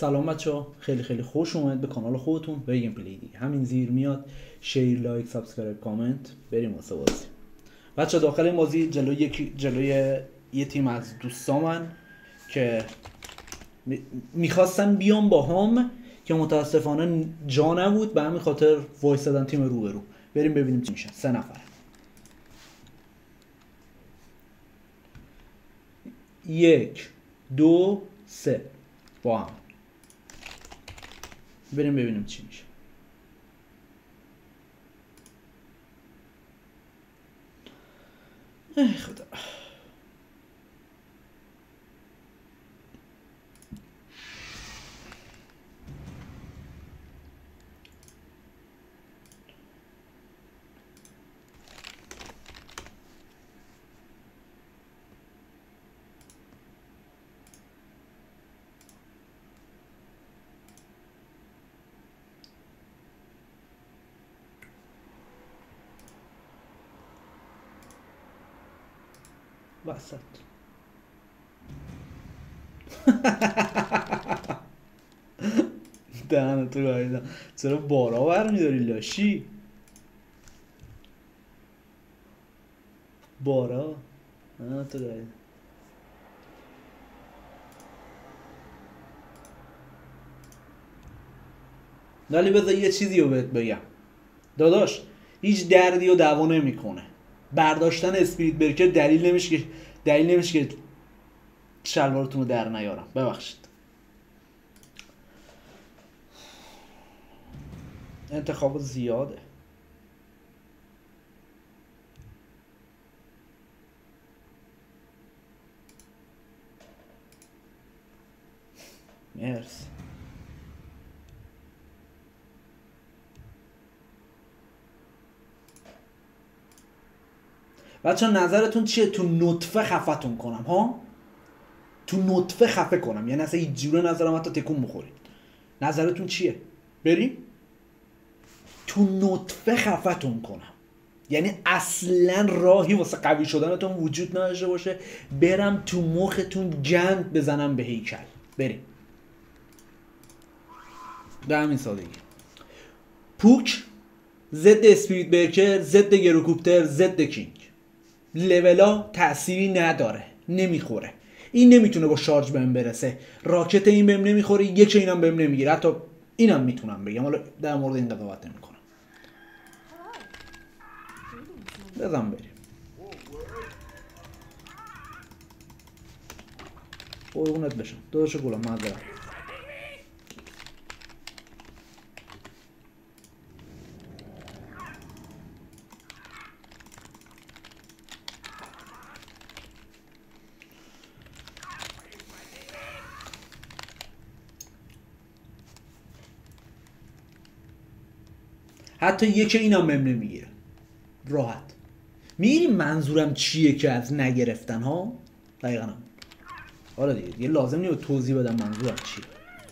سلام بچه‌ها، خیلی خیلی خوش اومد به کانال خودتون به گیم پلی دیگه. همین زیر میاد شیر، لایک، سابسکرایب، کامنت. بریم واسه بازی. بچه داخل این بازی جلوی یه تیم از دوستامن که میخواستن بیان با هم که متاسفانه جا نبود، به همین خاطر وایسادن تیم روبرو. بریم ببینیم چی میشه. 3 نفر. 1 2 3 با هم. بریم ببینیم چی میشه. ای خدا. وسط. دهنه تو گاییدم. چرا بارا برمیداری لاشی؟ بارا دهنه تو گاییدم. ولی بذار یه چیزی رو بهت بگم داداش، هیچ دردی و دوا نمیکنه. برداشتن اسپریت برکر دلیل نمیشه که شلوارتون رو در نیارم. ببخشید. انتخاب زیاده. مرسی. بچه نظرتون چیه تو نطفه خفتون کنم ها؟ تو نطفه خفه کنم، یعنی اصلا هیچ جوره نظرم حتی تکون بخورید. نظرتون چیه؟ بریم تو نطفه خفتون کنم، یعنی اصلا راهی واسه قوی شدنتون وجود نداشته باشه، برم تو مختون گند بزنم به هیکل. بریم به همین سادگی. پوک ضد اسپریت برکر، ضد گروکوپتر، ضد کینگ. لولا تأثیری نداره، نمیخوره. این نمیتونه با شارژ بهم برسه، راکت این بهم نمیخوره، یک اینم بهم نمیگیره. حتی اینم میتونم بگم، حالا در مورد این قضاوت نمیکنم. بزن بریم. قربونت بشم داداش گلم، معذرت. حتی یک اینم بهم نمیگیره. راحت. میگیری منظورم چیه که از نگرفتن ها؟ دقیقا هم. حالا دیگه لازم نیست توضیح بدم منظورم چیه.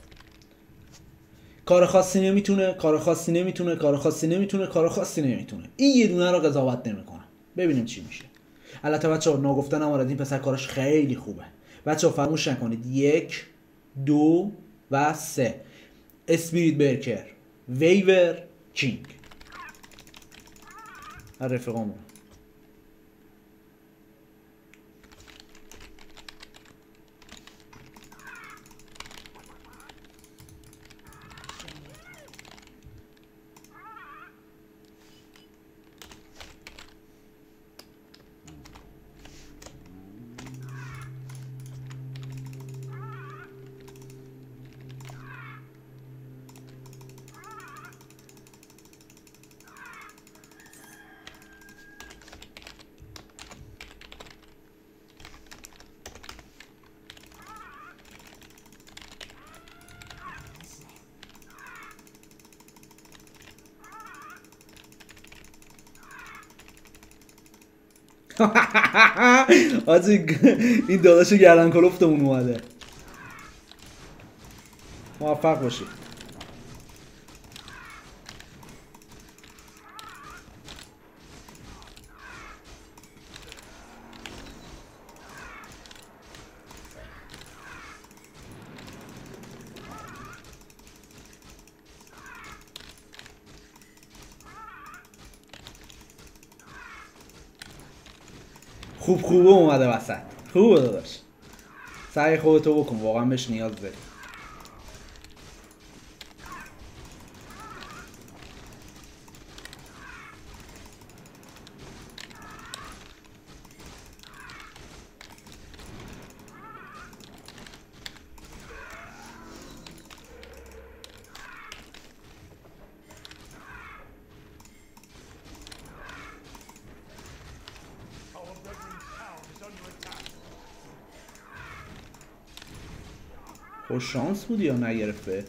کار خاصی نمیتونه، کار خاصی نمیتونه، کار خاصی نمیتونه، کار خاصی نمیتونه. این یه دونه رو قضاوت نمیکنم. ببینیم چی میشه. البته بچه‌ها ناگفتن هم این پسر کارش خیلی خوبه. بچه‌ها فراموش نکنید 1 2 و 3 اسپریت برکر، ویور، کینگ. رفیقامون آجی این داداشو گردن کلفتمون اومده. موفق باشید. خوبه اومده وسط. خوبه داداش، سعی خودتو بکن، واقعا بهش نیاز داری. خوش شانس بودی یا نگرفته؟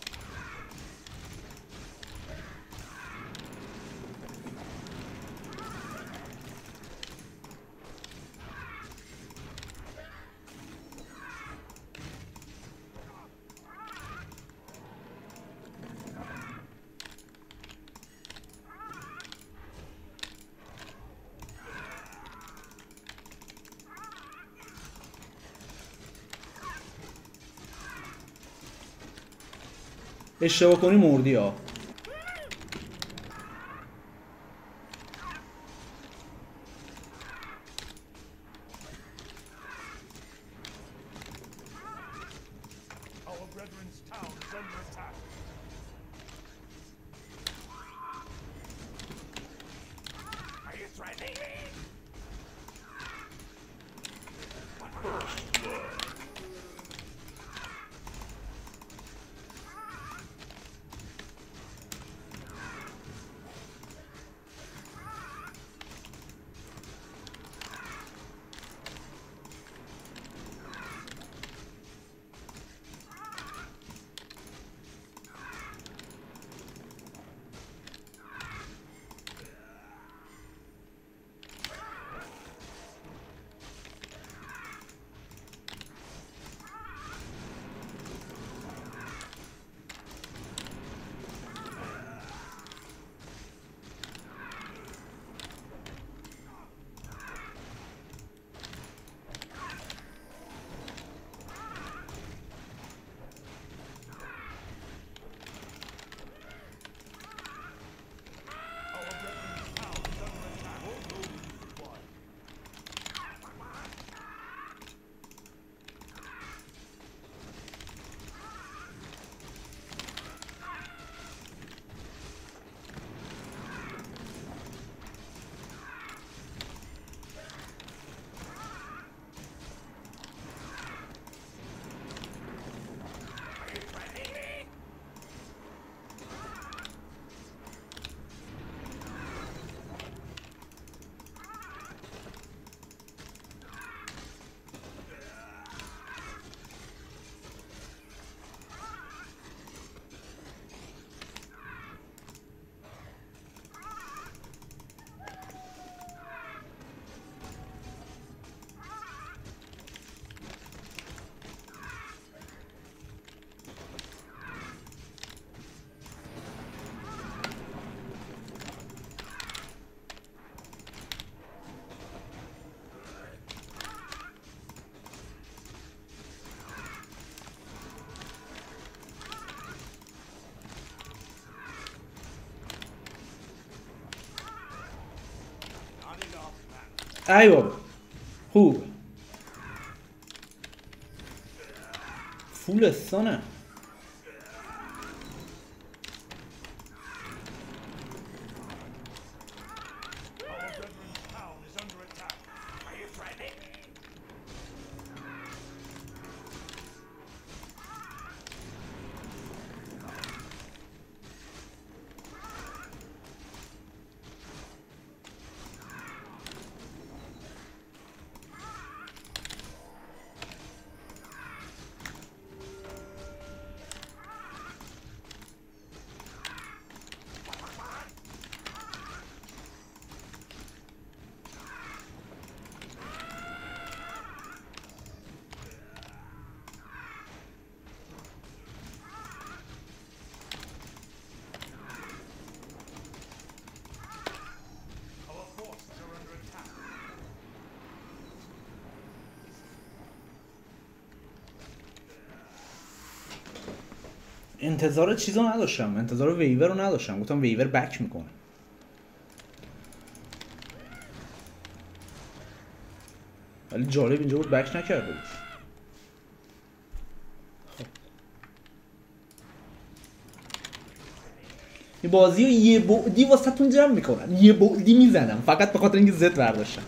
اشتباه کنی مردی ها. ای بابا خوب فولستانه. انتظار چیزو نداشتم، انتظار ویور رو نداشتم، گفتم ویور بک میکنه. ولی جالب اینجا بود بک نکرده بود. خب این بازی رو یه بعدی واسه تون جمع میکنم، یه بعدی میزنم فقط به خاطر اینکه زد برداشتم.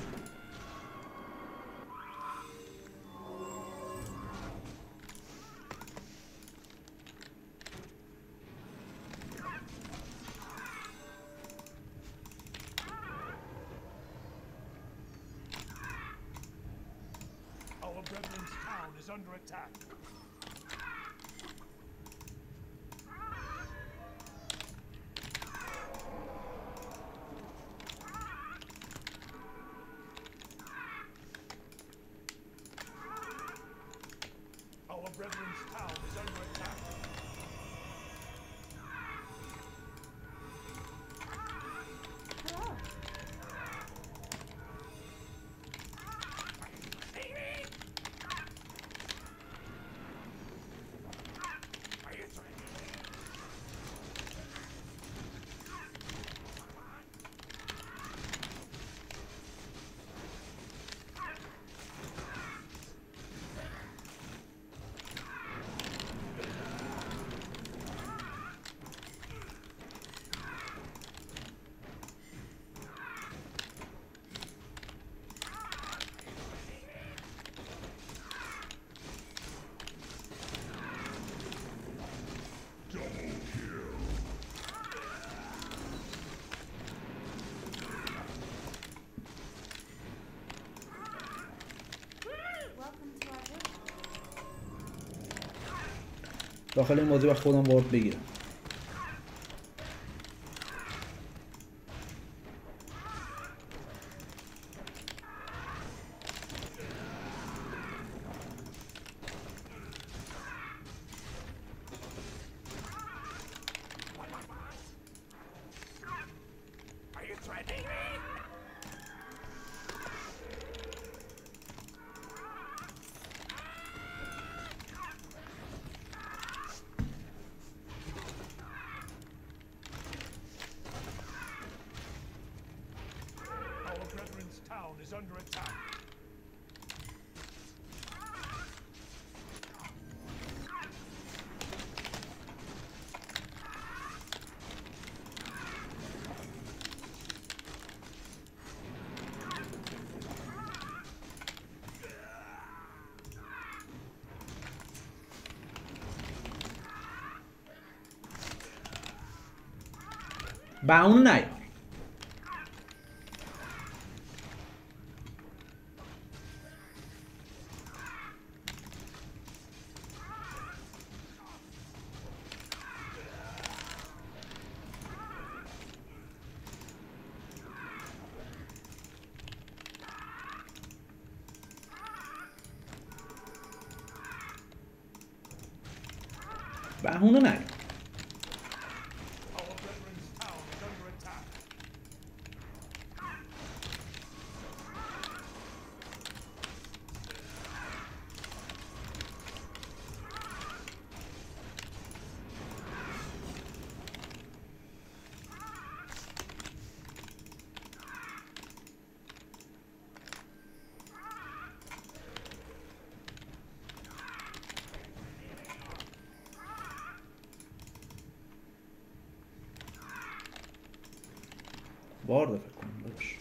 داخل این بازی وقت خودم وارد بگیرم. با اون نیار. بهونه نیار. وارد فکر کنم داداش.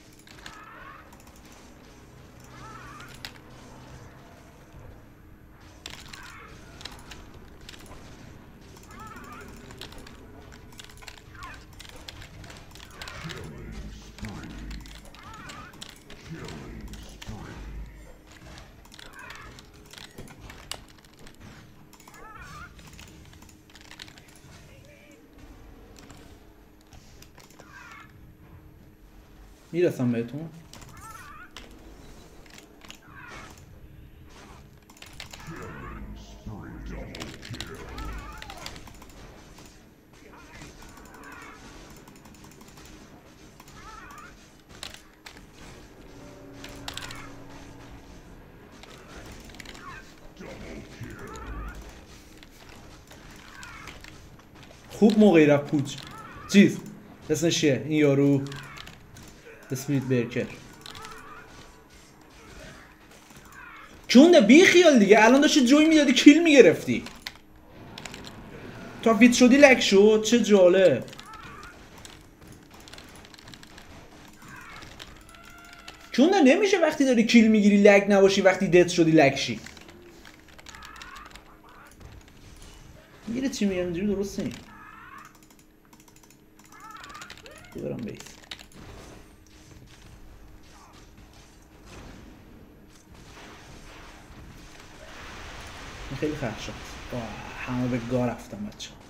میرسم بهتون. خوب موقعی رفت پوچ چیز اسمش چیه این یارو اسپریت برکر. کونده بی خیال دیگه، الان داشتی جوی میدادی کیل میگرفتی. تا فیت شدی لک شد، چه جالب. کونده نمیشه وقتی داری کیل میگیری لک نباشی، وقتی دت شدی لک شی. میگیره چی میگم اینجوری درست نیم. برم بیس. خیلی خرد شد. همه به گاه رفتم بچه ها.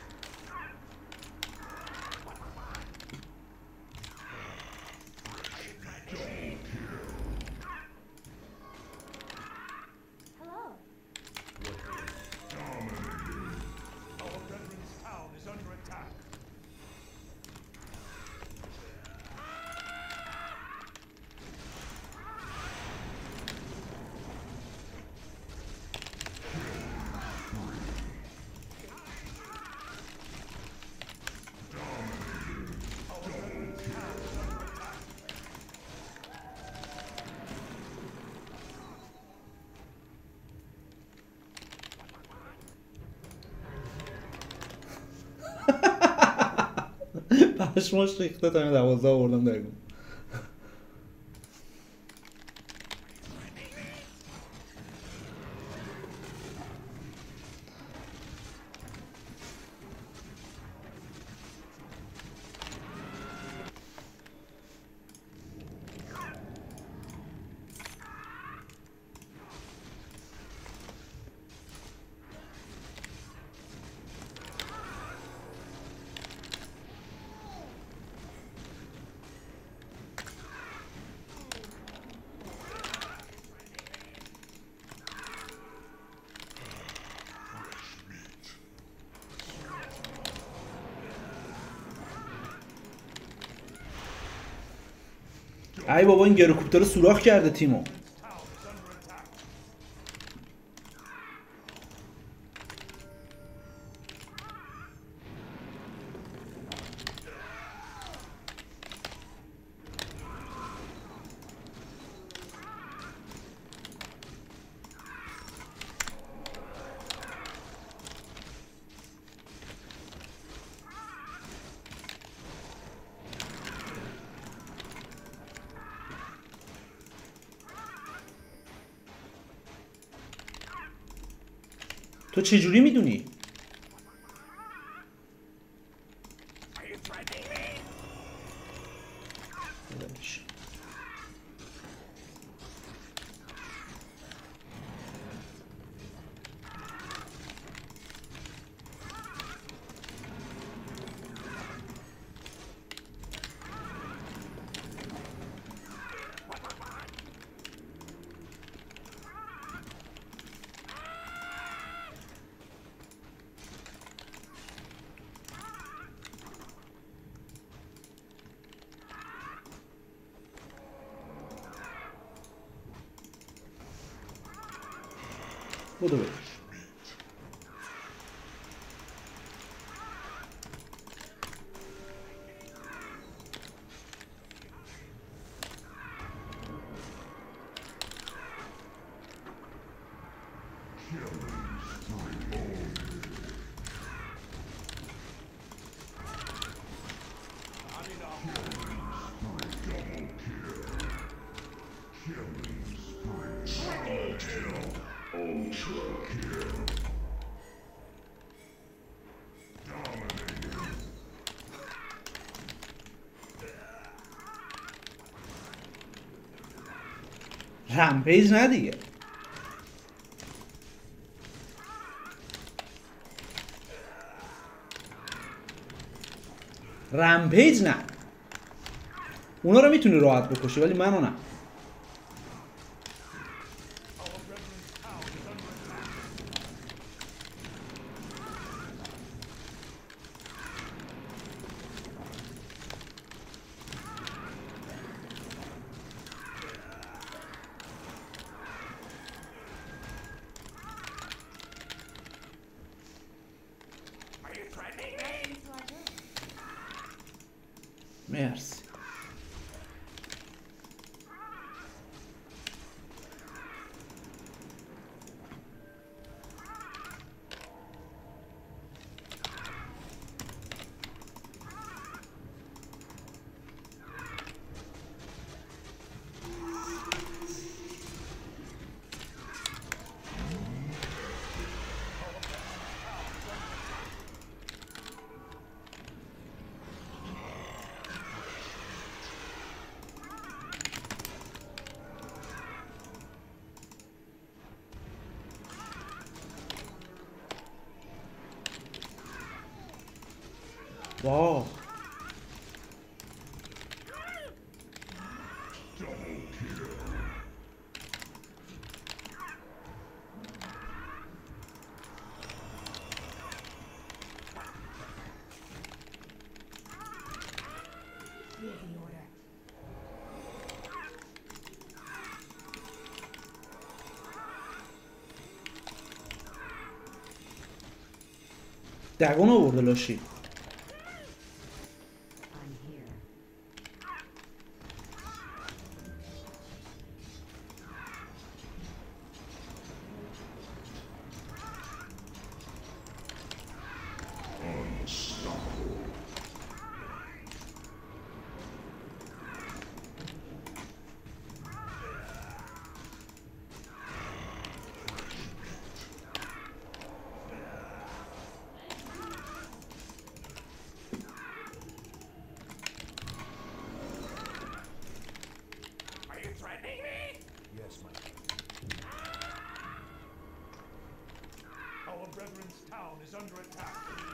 پشماش ریخته تا این 12 آوردم درگون. ای بابا این گروکوپتر رو سوراخ کرده تیمو. تو چجوری میدونی؟ بودو برش. رمپیج نه دیگه. رمپیج نه. اونا رو میتونی راحت بکشی ولی منو نه. مرسی. واو دگون آورده لاشی Our brethren's town is under attack.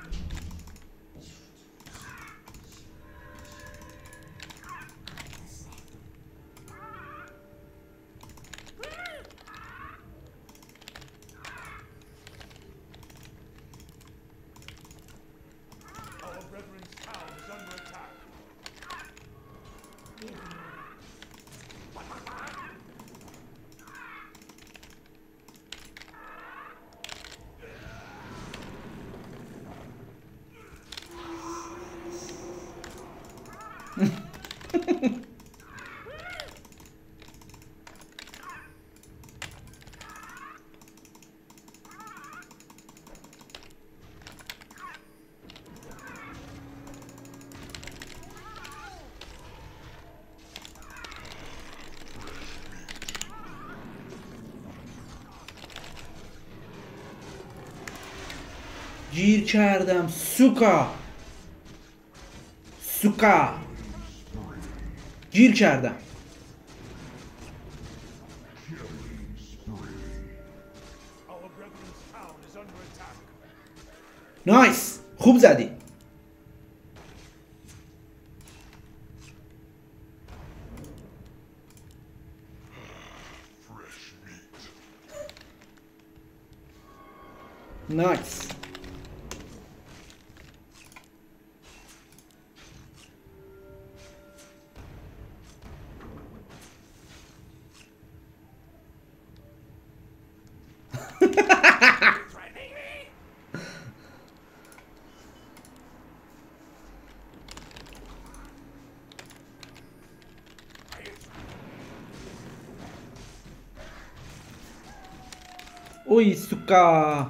Our brethren's town is under attack. گیر کردم سوکا سوکا گیر کردم Our brethren's town is under attack. نایس خوب زدی نایس اوی سوکا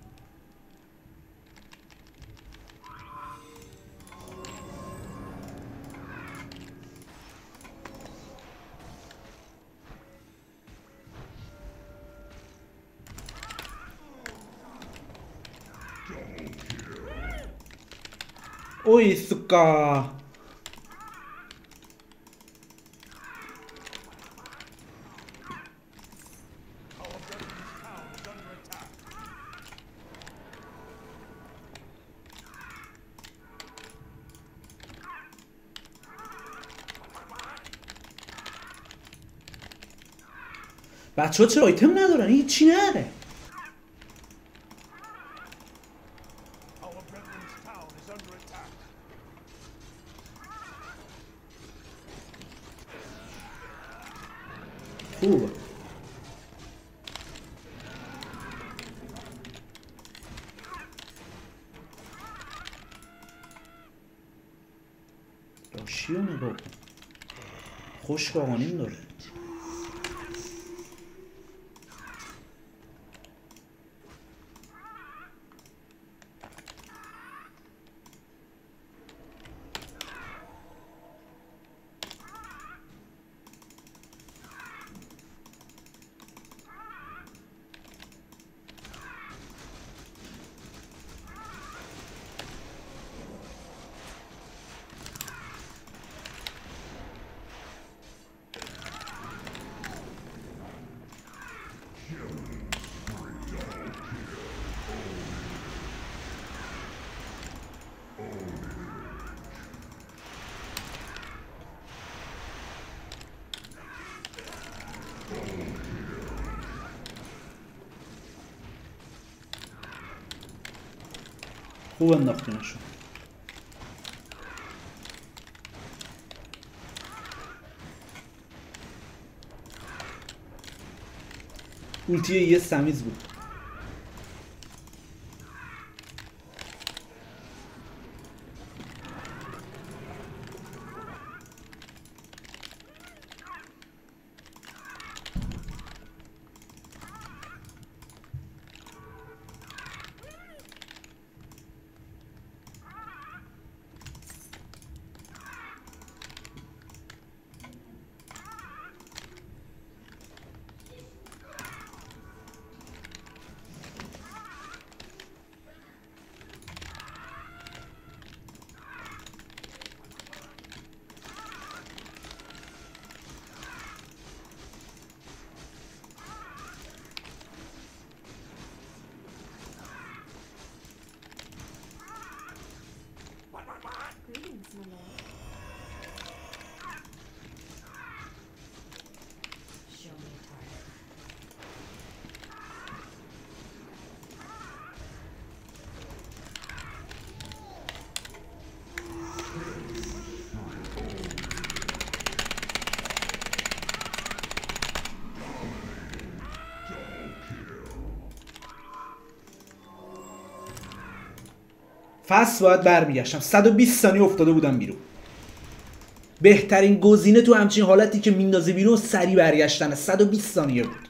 اوی سوکا Our brethren's town is under attack. بچه ها چرا آیتم ندارن هیچی نداره Our brethren's town is under attack. خوبه راشی رو نگاه کن خشک آقانیم داره خوب انداختینشون. اولتی یه سمیز بود. Greetings, my lord. Show me a target. فصل باید برمیگشتم. 120 ثانیه افتاده بودم بیرون. بهترین گزینه تو همچین حالتی که میندازه بیرون سریع برگشتنه. 120 ثانیه بود.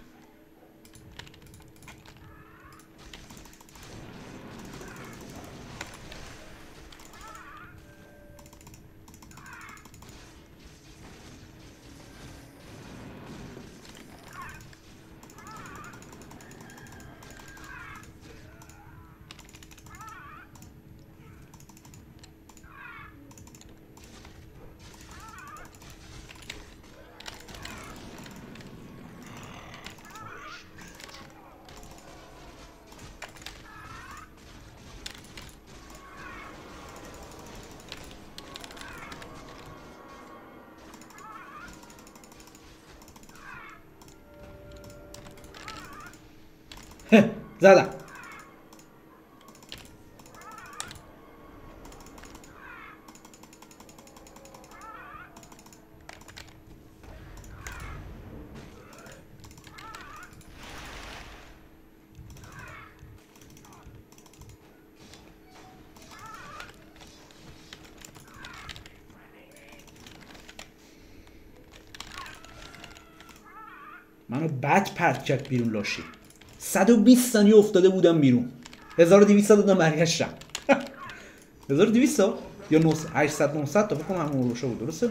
زدم. منو بد پرت کرد بیرون لاشی. 120 ثانیه افتاده بودم بیرون. 1200 دادم برگشتم. 1200 یا 900 800 900 تا فکر کنم همون روشه بود. درسته؟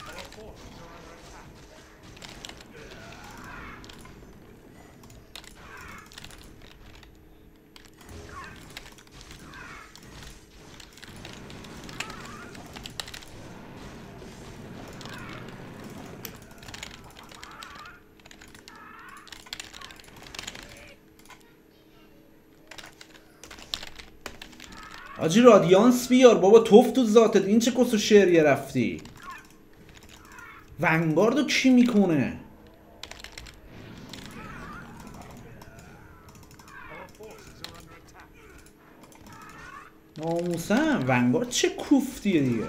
آجی رادیانس بیار بابا. توف تو ذاتت. این چه کس و شعریه رفتی. ونگاردو کی میکنه؟ ناموسم ونگارد چه کوفتیه دیگه.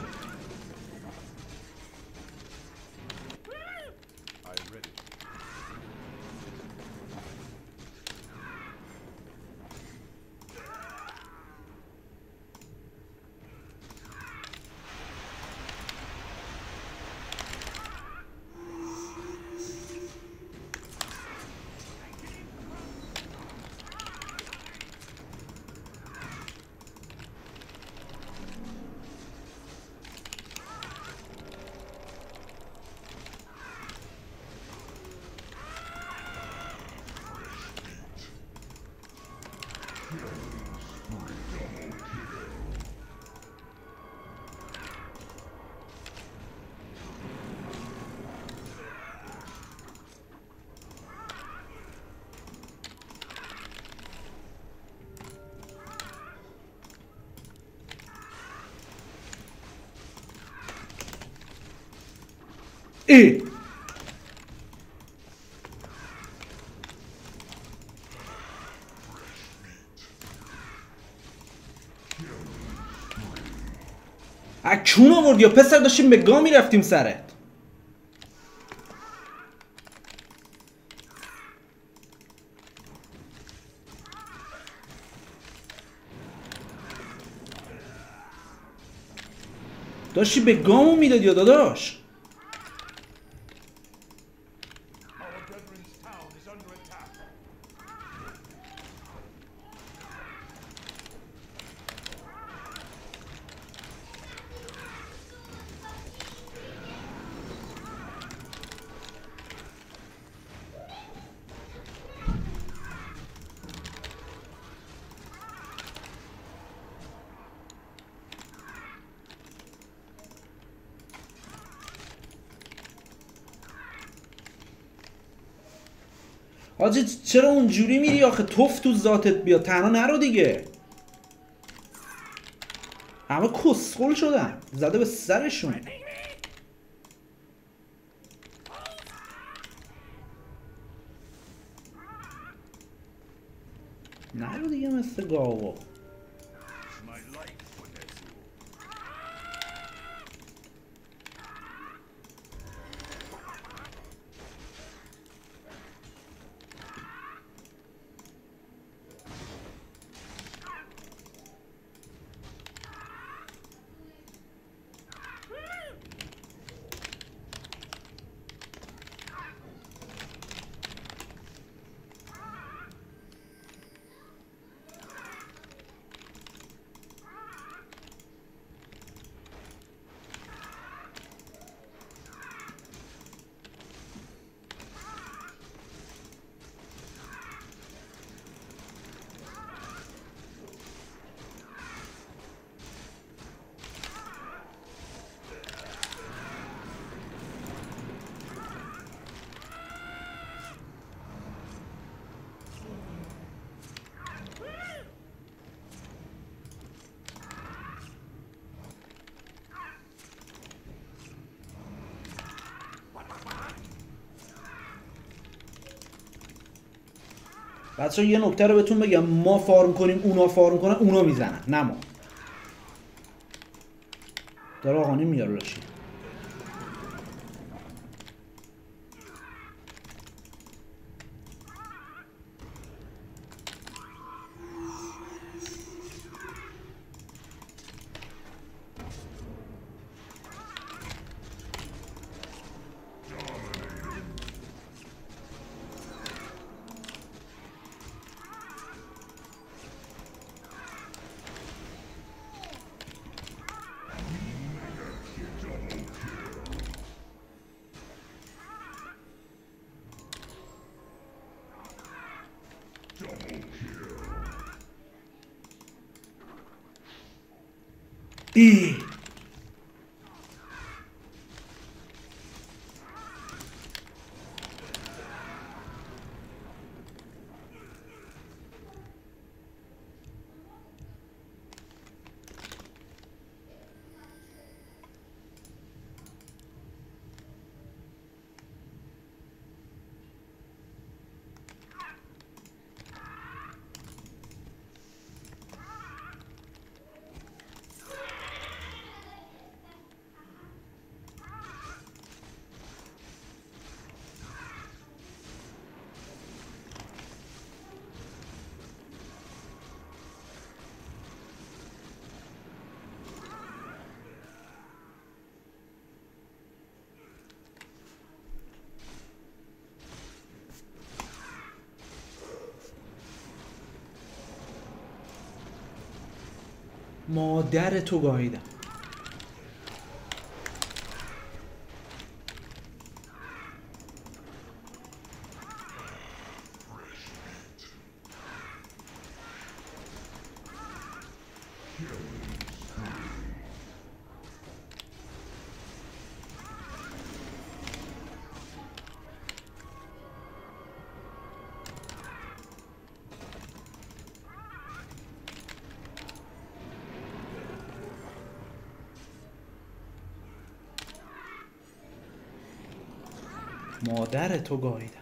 اکون آورد یا پسر داشتیم به گا میرفتیم سرت. داشتی به گامو میدادی یا داداش؟ Our brethren's town is under attack. حاجی چرا اونجوری میری آخه؟ توف تو ذاتت بیا، تنها نرو دیگه. همه کسخل شدن، زده به سرشون. نرو دیگه مثل گاوا. My life for Nezu. بچه یه نکته رو بهتون بگم، ما فارم کنیم اونا فارم کنن، اونا میزنن نه ما. داره آقانی میاره لاشی. ای مادر تو گاهیدم. مادر تو گاهیدم.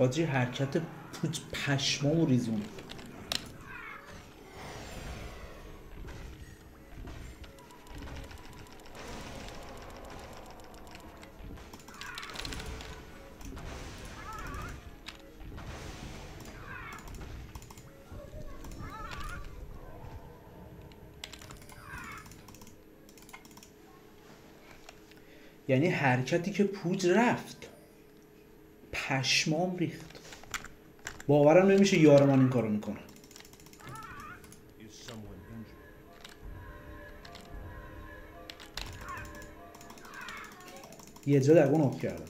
آجی حرکت پوچ پشمام ریزون. یعنی حرکتی که پوج رفت پشمام ریخت. باورم نمیشه یار من این کارو میکنه. Is someone injured? یه جا دقیقا نوت کردم.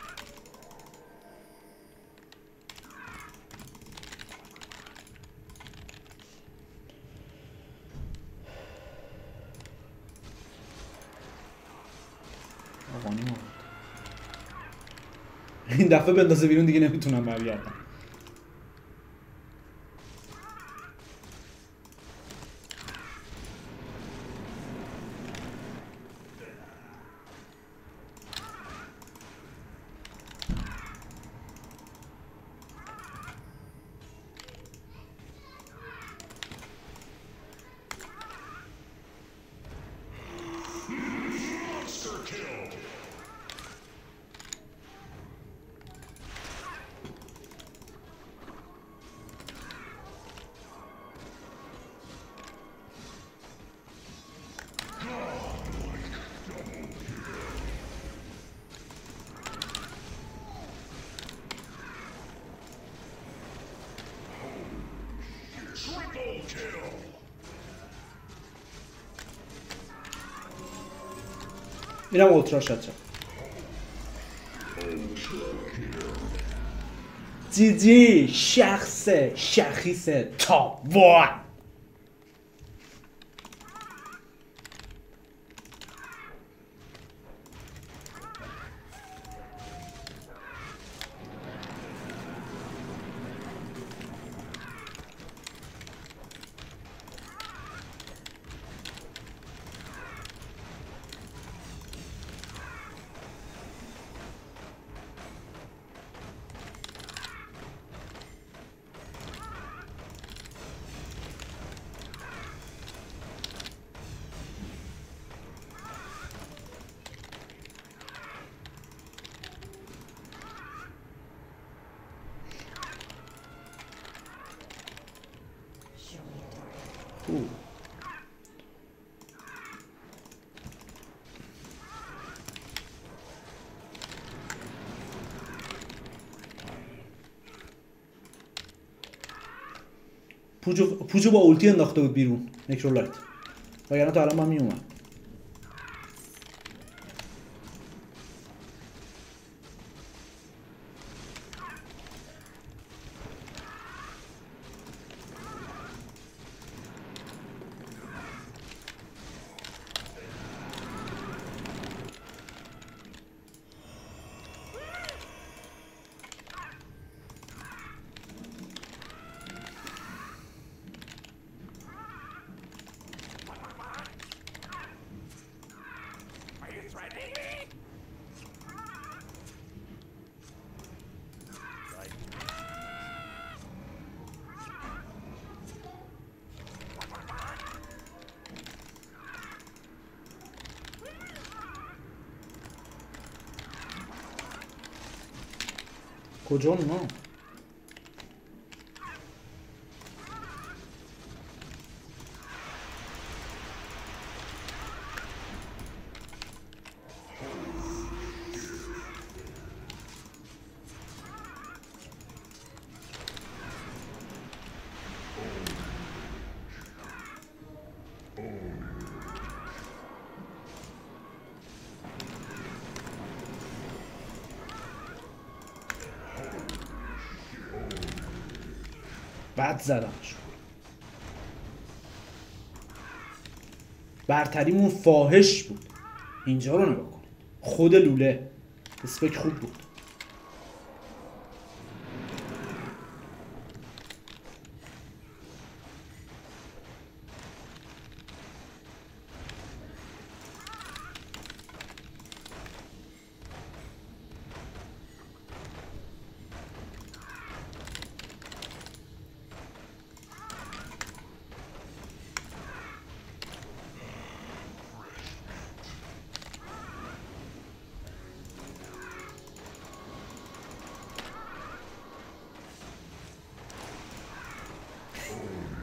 آقانی ما این دفعه بندازه بیرون دیگه نمیتونم برگردم. اینم اولترا شات شد. جی جی شخیص تاپ وان. Show me a target. پوجو با اولتی انداخته بود بیرون نکرولایت، وگرنه تا الان من میومد. Are you threatening me? کجا اونا؟ بعد زدمش. برتریمون فاحش بود. اینجا رو نگاه کن. خود لوله اسپک خوب بود.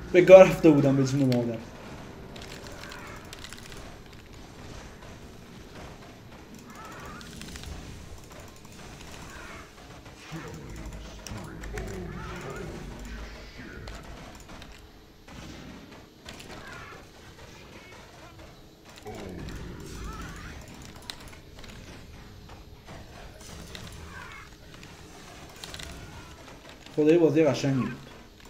به گار رفته بودم به جون مادر. خدای بازی قشنگی بود.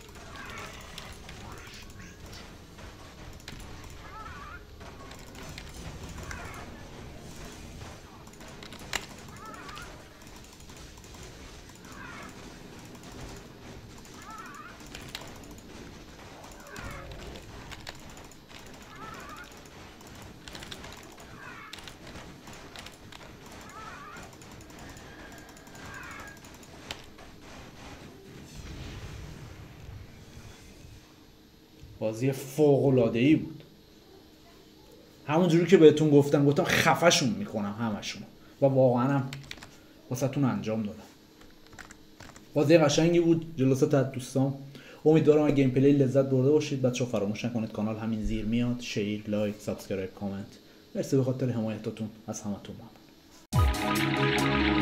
بازی فوق‌العاده‌ای بود. همونجوری که بهتون گفتم خفه‌شون میکنم همشون و واقعا هم واسهتون انجام دادم. بازی قشنگی بود. جلسات از دوستان. امیدوارم از گیم پلی لذت برده باشید. بچه‌ها فراموش نکنید کانال همین زیر میاد. شیر، لایک، سابسکرایب، کامنت. مرسی به خاطر حمایتاتون. از همتون ممنون.